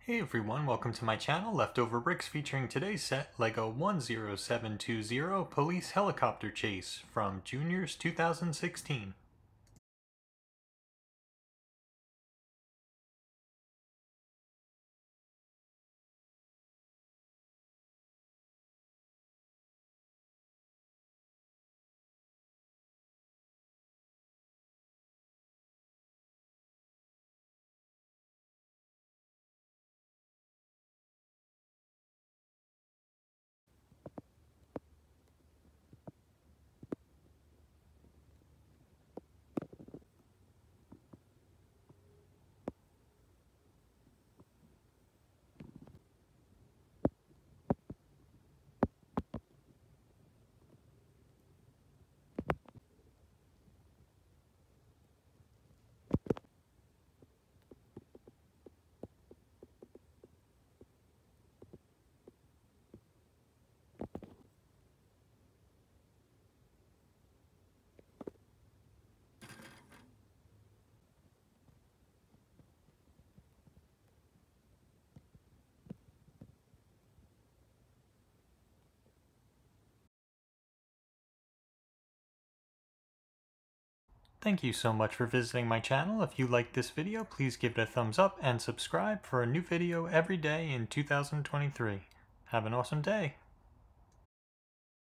Hey everyone, welcome to my channel, Leftover Bricks, featuring today's set, LEGO 10720 Police Helicopter Chase from Juniors 2016. Thank you so much for visiting my channel. If you liked this video, please give it a thumbs up and subscribe for a new video every day in 2023. Have an awesome day!